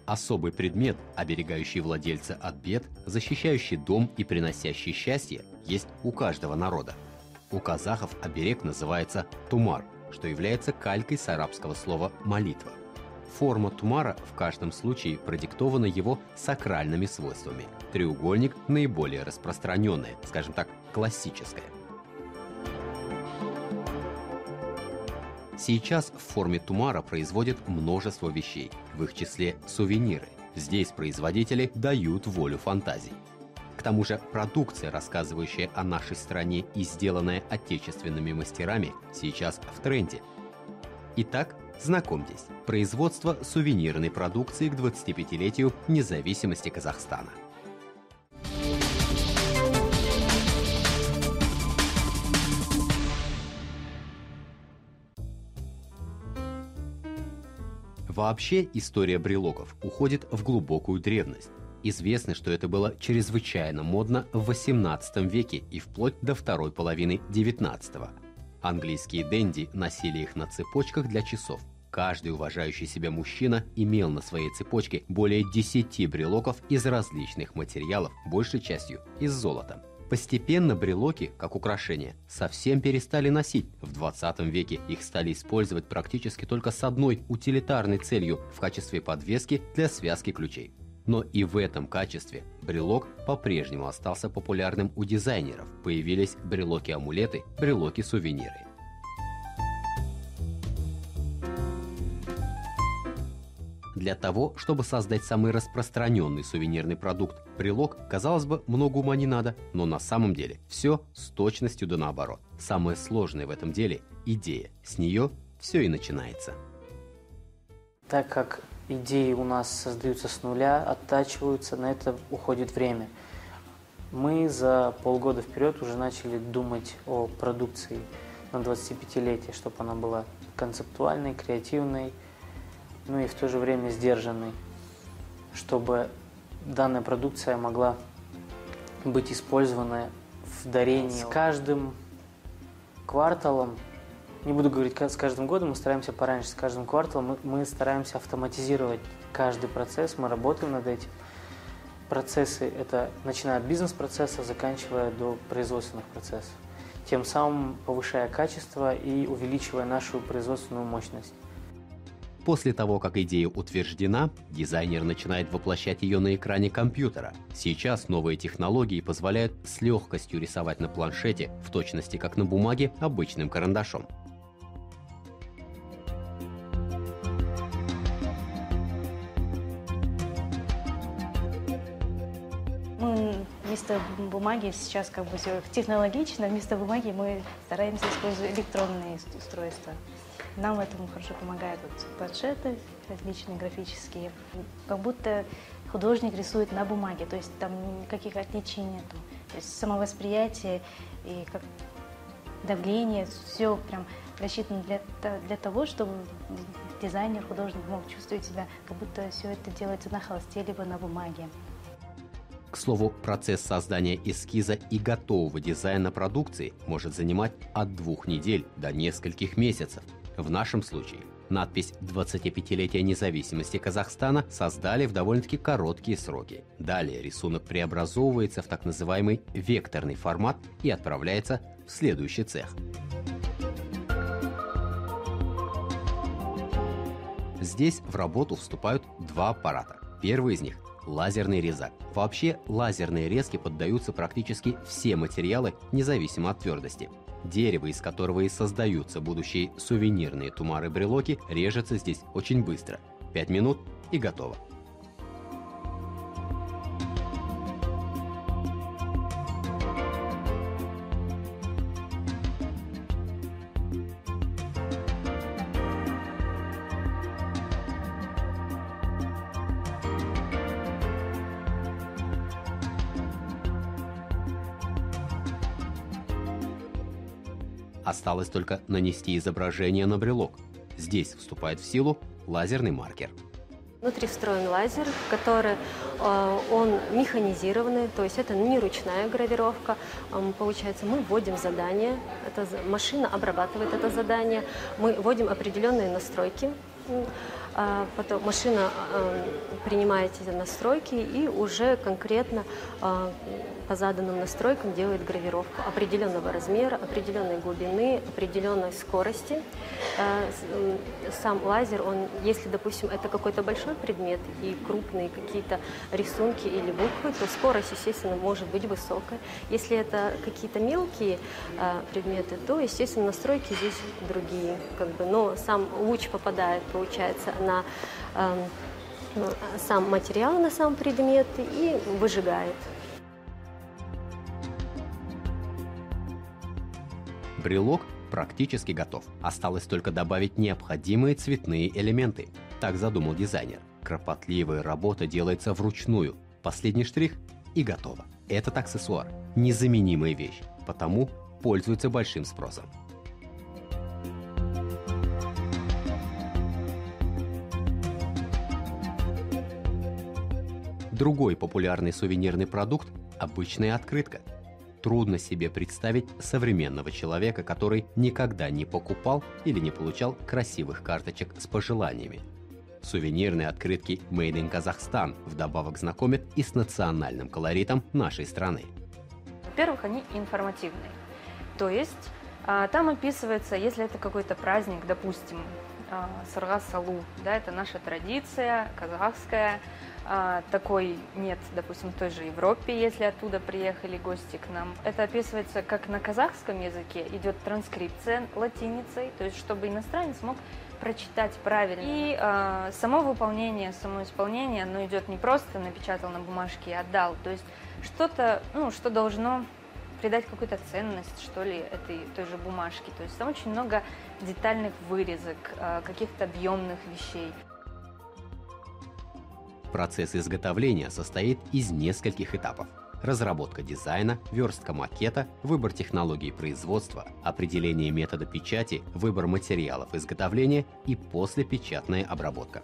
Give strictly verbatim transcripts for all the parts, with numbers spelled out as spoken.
Особый предмет, оберегающий владельца от бед, защищающий дом и приносящий счастье, есть у каждого народа. У казахов оберег называется тумар, что является калькой с арабского слова «молитва». Форма тумара в каждом случае продиктована его сакральными свойствами. Треугольник – наиболее распространенное, скажем так, классическое. Сейчас в форме тумара производят множество вещей, в их числе сувениры. Здесь производители дают волю фантазии. К тому же продукция, рассказывающая о нашей стране и сделанная отечественными мастерами, сейчас в тренде. Итак, знакомьтесь, производство сувенирной продукции к двадцатипятилетию независимости Казахстана. Вообще история брелоков уходит в глубокую древность. Известно, что это было чрезвычайно модно в восемнадцатом веке и вплоть до второй половины девятнадцатого. Английские денди носили их на цепочках для часов. Каждый уважающий себя мужчина имел на своей цепочке более десяти брелоков из различных материалов, большей частью из золота. Постепенно брелоки, как украшения, совсем перестали носить. В двадцатом веке их стали использовать практически только с одной утилитарной целью в качестве подвески для связки ключей. Но и в этом качестве брелок по-прежнему остался популярным у дизайнеров. Появились брелоки-амулеты, брелоки-сувениры. Для того, чтобы создать самый распространенный сувенирный продукт – брелок, казалось бы, много ума не надо, но на самом деле все с точностью да наоборот. Самое сложное в этом деле – идея. С нее все и начинается. Так как идеи у нас создаются с нуля, оттачиваются, на это уходит время. Мы за полгода вперед уже начали думать о продукции на двадцатипятилетие, чтобы она была концептуальной, креативной, ну и в то же время сдержанной, чтобы данная продукция могла быть использована в дарении. С каждым кварталом, не буду говорить с каждым годом, мы стараемся пораньше, с каждым кварталом мы, мы стараемся автоматизировать каждый процесс, мы работаем над этим. Процессы – это начиная от бизнес-процесса, заканчивая до производственных процессов, тем самым повышая качество и увеличивая нашу производственную мощность. После того, как идея утверждена, дизайнер начинает воплощать ее на экране компьютера. Сейчас новые технологии позволяют с легкостью рисовать на планшете, в точности как на бумаге, обычным карандашом. Мы вместо бумаги сейчас как бы все технологично, вместо бумаги мы стараемся использовать электронные устройства. Нам в этом хорошо помогают вот планшеты различные графические. Как будто художник рисует на бумаге, то есть там никаких отличий нету. То есть самовосприятие и как давление, все прям рассчитано для, для того, чтобы дизайнер, художник мог чувствовать себя, как будто все это делается на холсте либо на бумаге. К слову, процесс создания эскиза и готового дизайна продукции может занимать от двух недель до нескольких месяцев. В нашем случае надпись «двадцатипятилетие независимости Казахстана» создали в довольно-таки короткие сроки. Далее рисунок преобразовывается в так называемый векторный формат и отправляется в следующий цех. Здесь в работу вступают два аппарата. Первый из них – лазерный резак. Вообще, лазерные резки поддаются практически все материалы, независимо от твердости. Дерево, из которого и создаются будущие сувенирные тумары-брелоки, режется здесь очень быстро. Пять минут и готово. Осталось только нанести изображение на брелок. Здесь вступает в силу лазерный маркер. Внутри встроен лазер, который э, он механизированный, то есть это не ручная гравировка. Э, получается, мы вводим задание, эта машина обрабатывает это задание, мы вводим определенные настройки. а потом машина принимает эти настройки и уже конкретно по заданным настройкам делает гравировку определенного размера, определенной глубины, определенной скорости. Сам лазер, он, если, допустим, это какой-то большой предмет и крупные какие-то рисунки или буквы, то скорость, естественно, может быть высокая. Если это какие-то мелкие предметы, то, естественно, настройки здесь другие. Как бы, но сам луч попадает, получается, на э, сам материал, на сам предмет и выжигает. Брелок практически готов. Осталось только добавить необходимые цветные элементы. Так задумал дизайнер. Кропотливая работа делается вручную. Последний штрих и готово. Этот аксессуар – незаменимая вещь, потому пользуется большим спросом. Другой популярный сувенирный продукт – обычная открытка. Трудно себе представить современного человека, который никогда не покупал или не получал красивых карточек с пожеланиями. Сувенирные открытки Made in Kazakhstan вдобавок знакомят и с национальным колоритом нашей страны. Во-первых, они информативные. То есть а, там описывается, если это какой-то праздник, допустим, а, Сарга-Салу, да, это наша традиция казахская. А, такой нет, допустим, в той же Европе, если оттуда приехали гости к нам. Это описывается как на казахском языке, идет транскрипция латиницей, то есть чтобы иностранец мог прочитать правильно. И э, само выполнение, само исполнение, оно идет не просто напечатал на бумажке и отдал, то есть что-то, ну, что должно придать какую-то ценность, что ли, этой той же бумажке. То есть там очень много детальных вырезок, э, каких-то объемных вещей. Процесс изготовления состоит из нескольких этапов. Разработка дизайна, верстка макета, выбор технологии производства, определение метода печати, выбор материалов изготовления и послепечатная обработка.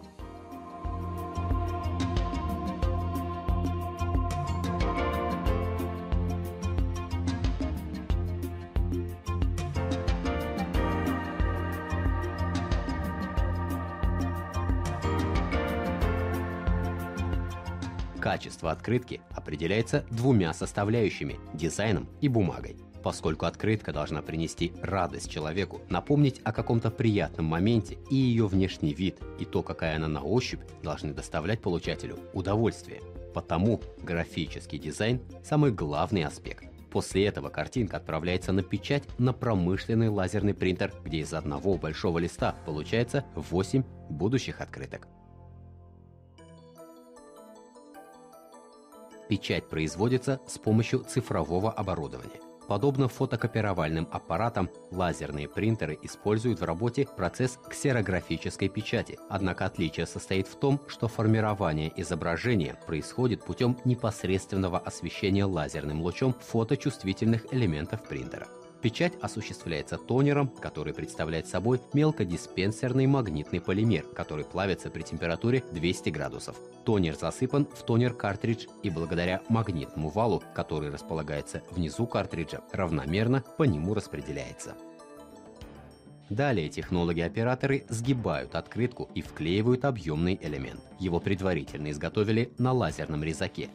Качество открытки определяется двумя составляющими – дизайном и бумагой. Поскольку открытка должна принести радость человеку, напомнить о каком-то приятном моменте, и ее внешний вид, и то, какая она на ощупь, должны доставлять получателю удовольствие. Потому графический дизайн – самый главный аспект. После этого картинка отправляется на печать на промышленный лазерный принтер, где из одного большого листа получается восемь будущих открыток. Печать производится с помощью цифрового оборудования. Подобно фотокопировальным аппаратам, лазерные принтеры используют в работе процесс ксерографической печати. Однако отличие состоит в том, что формирование изображения происходит путем непосредственного освещения лазерным лучом фоточувствительных элементов принтера. Печать осуществляется тонером, который представляет собой мелкодиспенсерный магнитный полимер, который плавится при температуре двести градусов. Тонер засыпан в тонер-картридж и благодаря магнитному валу, который располагается внизу картриджа, равномерно по нему распределяется. Далее технологи-операторы сгибают открытку и вклеивают объемный элемент. Его предварительно изготовили на лазерном резаке.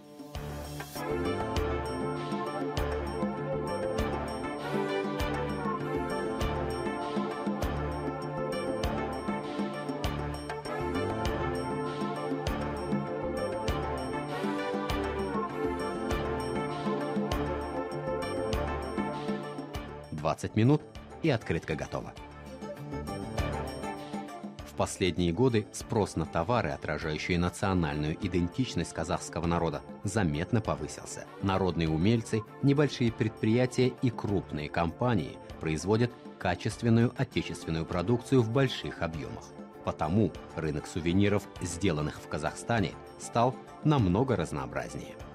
двадцать минут, и открытка готова. В последние годы спрос на товары, отражающие национальную идентичность казахского народа, заметно повысился. Народные умельцы, небольшие предприятия и крупные компании производят качественную отечественную продукцию в больших объемах. Потому рынок сувениров, сделанных в Казахстане, стал намного разнообразнее.